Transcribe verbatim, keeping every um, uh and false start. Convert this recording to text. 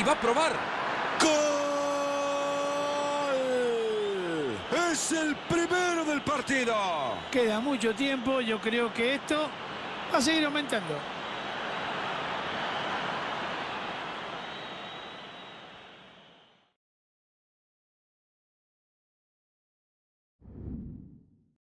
va a probar. ¡Gol! ¡Es el primero del partido! Queda mucho tiempo, yo creo que esto va a seguir aumentando.